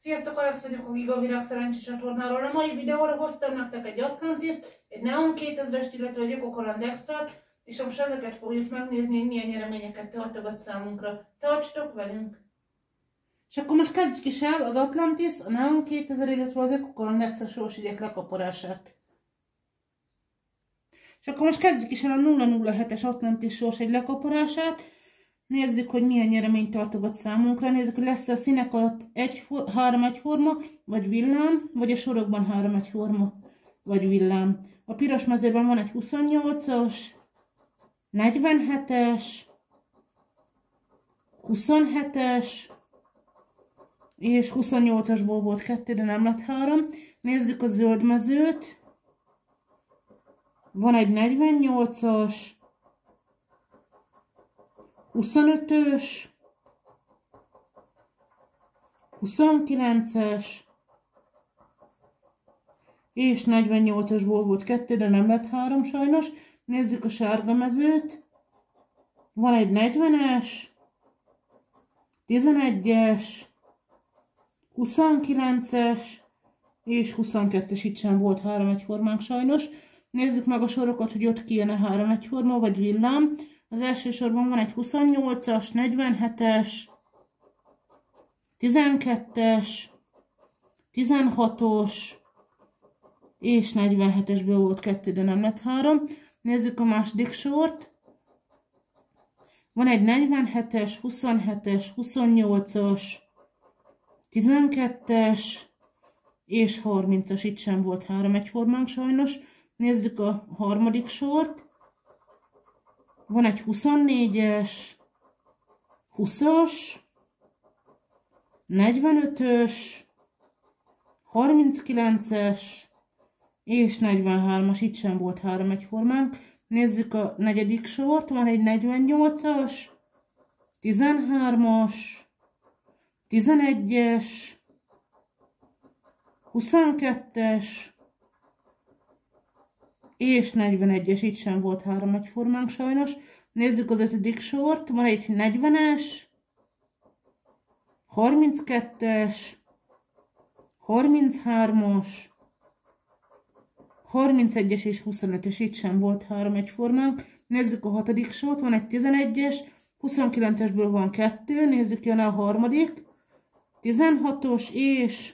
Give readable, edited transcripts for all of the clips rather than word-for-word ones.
Sziasztok, Alex vagyok a Giga Virág Szerencsés csatornáról. A mai videóra hoztam nektek egy Atlantis-t, egy Neon 2000-est, illetve egy Ökokaland Extrát, és most ezeket fogjuk megnézni, hogy milyen nyereményeket tartogat számunkra. Tartsatok velünk! És akkor most kezdjük is el az Atlantis, a Neon 2000, illetve az Ökokaland Extra sorsjegyek lekaparását. És akkor most kezdjük is el a 007-es Atlantis sorsjegy lekaparását. Nézzük, hogy milyen nyereményt tartogat számunkra. Nézzük, hogy lesz a színek alatt 3 egyforma, vagy villám, vagy a sorokban 3 egyforma, vagy villám. A piros mezőben van egy 28-as, 47-es, 27-es, és 28-asból volt 2, de nem lett 3. Nézzük a zöld mezőt. Van egy 48-as, 25-ös, 29-es, és 48-asból volt 2, de nem lett 3 sajnos. Nézzük a sárga mezőt. Van egy 40-es, 11-es, 29-es, és 22-es, itt sem volt 3 egyformánk sajnos. Nézzük meg a sorokat, hogy ott kijön-e 3 egyforma, vagy villám. Az első sorban van egy 28-as, 47-es, 12-es, 16-os, és 47-esből volt 2, de nem lett 3. Nézzük a második sort. Van egy 47-es, 27-es, 28-as, 12-es, és 30-as, itt sem volt 3 egyformánk sajnos. Nézzük a harmadik sort. Van egy 24-es, 20-as, 45-ös, 39-es, és 43-as, itt sem volt 3 egyformánk. Nézzük a negyedik sort, van egy 48-as, 13-as, 11-es, 22-es, és 41-es, itt sem volt 3 egyformánk sajnos. Nézzük az ötödik sort, van egy 40-es, 32-es, 33-as, 31-es és 25-es, itt sem volt 3 egyformánk. Nézzük a hatodik sort, van egy 11-es, 29-esből van 2, nézzük, jön a harmadik, 16-os és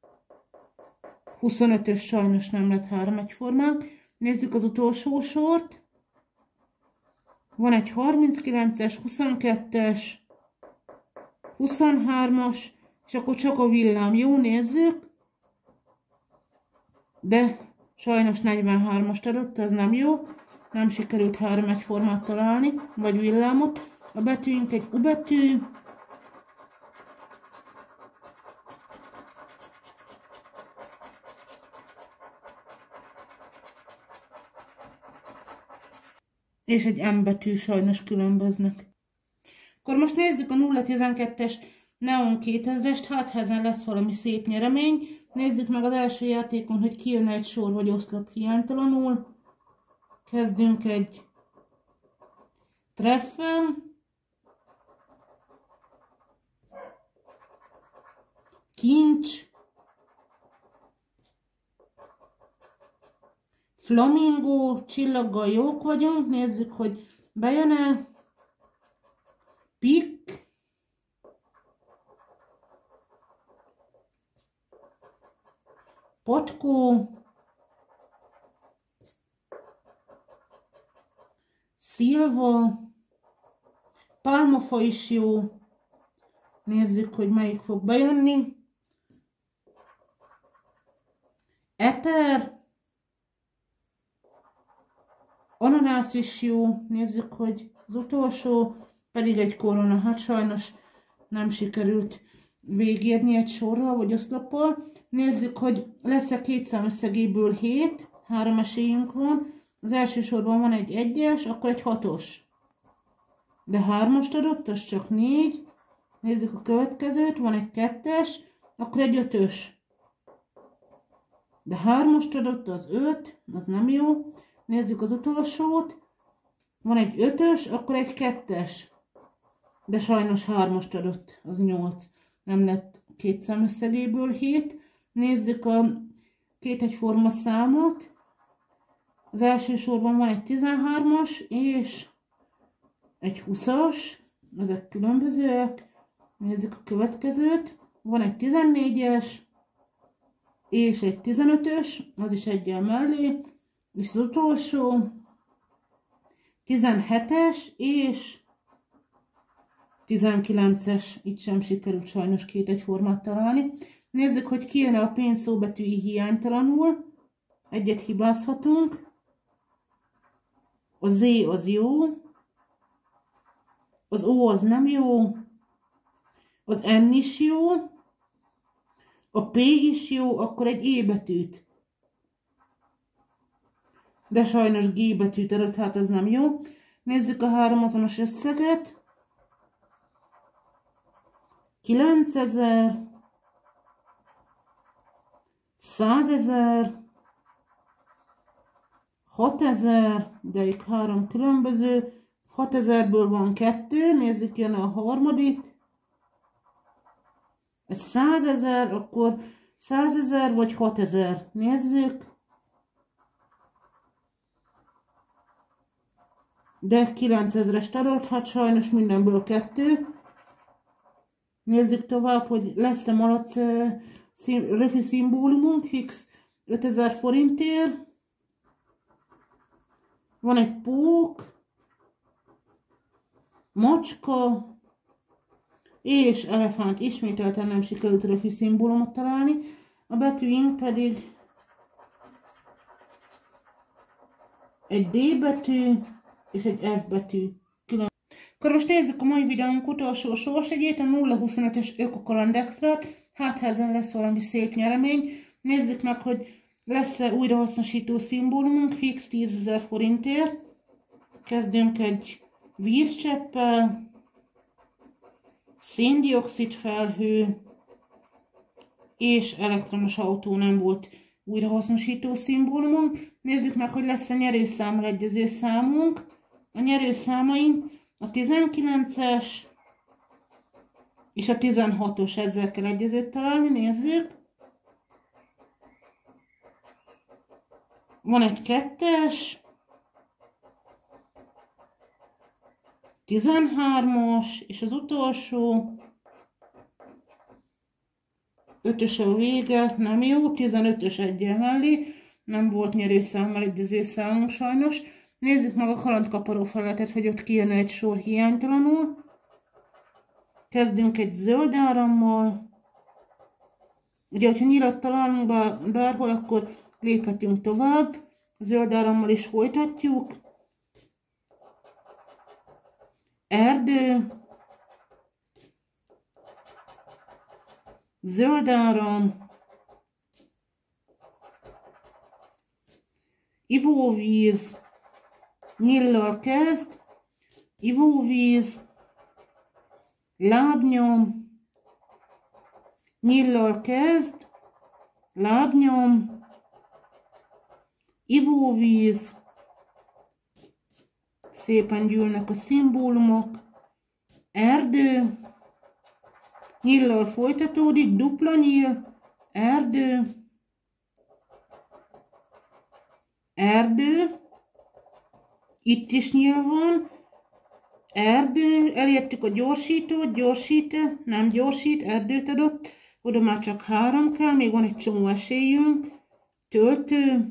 25-ös, sajnos nem lett 3 egyformánk. Nézzük az utolsó sort. Van egy 39-es, 22-es, 23-as, és akkor csak a villám. Jó, nézzük. De sajnos 43-ast adott, ez nem jó. Nem sikerült 3 egyformát találni, vagy villámot. A betűink egy U betű. És egy M betű, sajnos különböznek. Akkor most nézzük a 012-es Neon 2000-est, hát ezen lesz valami szép nyeremény. Nézzük meg az első játékon, hogy kijön egy sor vagy oszlop hiánytalanul. Kezdünk egy treffel. Kincs. Flamingo, csillaggal jók vagyunk, nézzük, hogy bejön-e. Pik. Patkó. Szilva. Pálmafa is jó. Nézzük, hogy melyik fog bejönni. Eper. Ananász is jó, nézzük, hogy az utolsó, pedig egy korona, hát sajnos nem sikerült végigérni egy sorral vagy oszloppal. Nézzük, hogy lesz-e két szám összegéből 7, 3 esélyünk van. Az első sorban van egy 1-es, akkor egy 6-os. De 3-ast adott, az csak 4. Nézzük a következőt, van egy 2-es, akkor egy 5-ös. De 3-ast adott, az 5, az nem jó. Nézzük az utolsót. Van egy 5-ös, akkor egy 2-es. De sajnos 3-ast adott, az 8. Nem lett két szám összegéből 7. Nézzük a két egyforma számot. Az első sorban van egy 13-as és egy 20-as, ezek különbözőek. Nézzük a következőt. Van egy 14-es és egy 15-ös, az is eggyel mellé, és az utolsó 17-es és 19-es, itt sem sikerült sajnos két egyformát találni. Nézzük, hogy kijön a pénz szóbetűi hiánytalanul. Egyet hibázhatunk. A Z az jó, az O az nem jó, az N is jó, a P is jó, akkor egy E betűt. De sajnos G betűt adott, hát ez nem jó. Nézzük a három azonos összeget. 9000, 100 000, 6000, de itt három különböző. 6000-ből van 2, nézzük, jön a harmadik. Ez 100 000, akkor 100 000 vagy 6000. Nézzük. De 9000-est adott, hát sajnos mindenből 2. Nézzük tovább, hogy lesz-e malac röfi szimbólumunk, fix 5000 forintért. Van egy pók, macska és elefánt. Ismételten nem sikerült röfi szimbólumot találni. A betűink pedig egy D betű és egy F betű. Akkor most nézzük a mai videónk utolsó sorsjegyét, a 025-ös Ökokaland Extrát. Hát ha ezen lesz valami szép nyeremény. Nézzük meg, hogy lesz-e újrahasznosító szimbólumunk, fix 10 000 forintért. Kezdünk egy vízcseppel, széndioxid felhő és elektromos autó, nem volt újrahasznosító szimbólumunk. Nézzük meg, hogy lesz-e nyerőszámmal egyező számunk. A nyerőszámaink a 19-es és a 16-os, ezzel kell egyezőt találni, nézzük. Van egy 2-es, 13-as, és az utolsó 5-ös a vége, nem jó, 15-ös eggyel mellé, nem volt nyerőszámmal egyező számunk sajnos. Nézzük meg a kalandkaparó felületet, hogy ott kijön egy sor hiánytalanul. Kezdünk egy zöld árammal. Ugye, hogyha nyilat találunk bárhol, akkor léphetünk tovább. Zöld árammal is folytatjuk. Erdő. Zöld áram. Ivóvíz. Nyillal kezd. Ivóvíz. Lábnyom. Nyillal kezd. Lábnyom. Ivóvíz. Szépen gyűlnek a szimbólumok. Erdő. Nyillal folytatódik, dupla nyíl. Erdő. Erdő. Itt is nyíl van. Erdő. Elértük a gyorsítót. Gyorsít. Nem gyorsít. Erdőt adott. Oda már csak 3 kell. Még van egy csomó esélyünk. Töltő.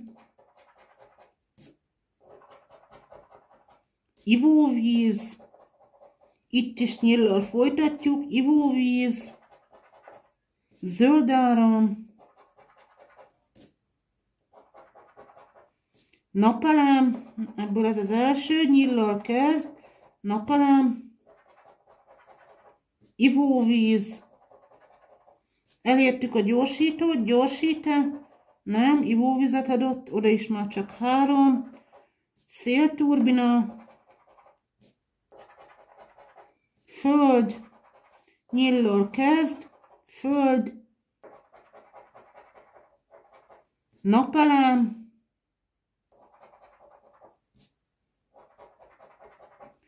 Ivóvíz. Itt is nyillal folytatjuk. Ivóvíz. Zöld áram. Napelem. Ebből ez az első. Nyillal kezd. Napelem. Ivóvíz. Elértük a gyorsítót. Gyorsít-e? Nem. Ivóvizet adott. Oda is már csak 3. Szélturbina. Föld, nyillal kezd, föld, napelem,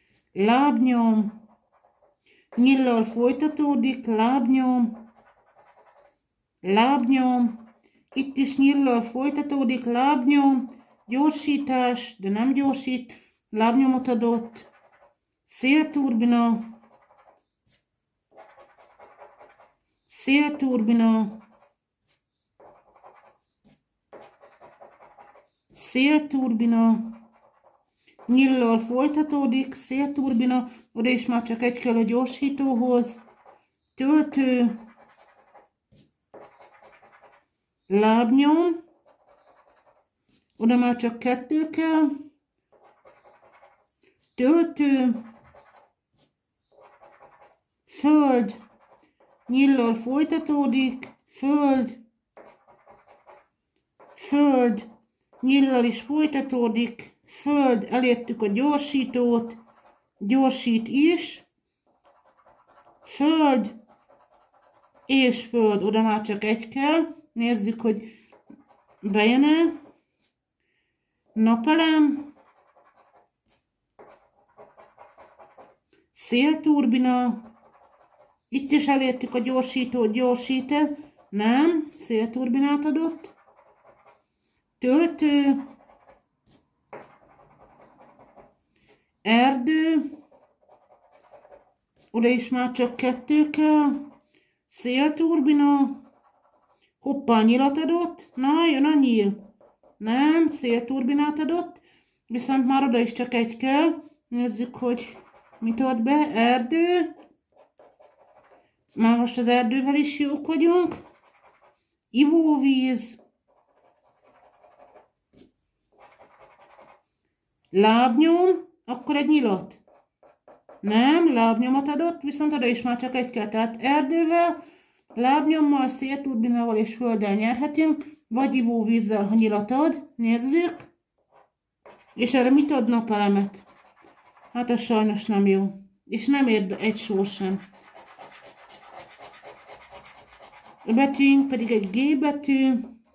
lábnyom, nyillal folytatódik, lábnyom, lábnyom, itt is nyíllal folytatódik, lábnyom, gyorsítás, de nem gyorsít, lábnyomot adott, szélturbina, szélturbina, szélturbina, nyíllal folytatódik, szélturbina, oda is már csak egy kell a gyorsítóhoz, töltő, lábnyom, oda már csak 2 kell, töltő, föld, nyíllal folytatódik, föld, föld, nyíllal is folytatódik, föld, elértük a gyorsítót, gyorsít is, föld, és föld, oda már csak egy kell, nézzük, hogy bejön-e, napelem, szélturbina, itt is elértük a gyorsítót, gyorsít-e, nem, szélturbinát adott, töltő, erdő, oda is már csak 2 kell, szélturbina, hoppá, nyilat adott, na, jön a nyíl, nem, szélturbinát adott, viszont már oda is csak egy kell, nézzük, hogy mit ad be, erdő, már most az erdővel is jók vagyunk, ivóvíz, lábnyom, akkor egy nyilat. Nem, lábnyomot adott, viszont oda is már csak egy kell. Tehát erdővel, lábnyommal, szélturbinával és földdel nyerhetünk, vagy ivóvízzel, ha nyilat ad. Nézzük. És erre mit ad napelemet? Hát az sajnos nem jó. És nem ér egy sor sem. A betűnk pedig egy G betű.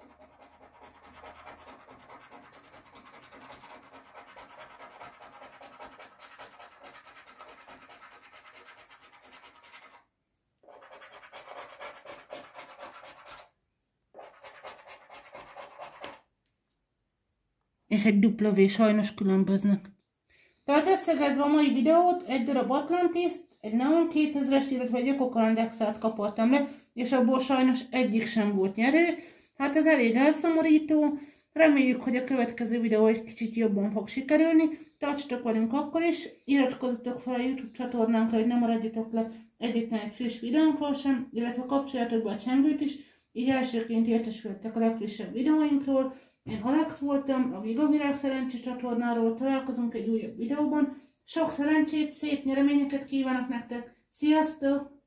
És egy W, sajnos különböznek. Tehát összegezve a mai videót, egy darab Atlantiszt, egy Neon 2000-est, illetve egy Ökokalandexát kapartam le, és abból sajnos egyik sem volt nyerő. Hát ez elég elszomorító. Reméljük, hogy a következő videó egy kicsit jobban fog sikerülni. Tartsatok velünk akkor is, iratkozzatok fel a YouTube csatornánkra, hogy ne maradjatok le egyetlen egy friss videónkról sem, illetve kapcsoljatok be a csengőt is, így elsőként értesültek a legfrissebb videóinkról. Én Alex voltam, a Gigavirág szerencsés csatornáról, találkozunk egy újabb videóban. Sok szerencsét, szép nyereményeket kívánok nektek, sziasztok!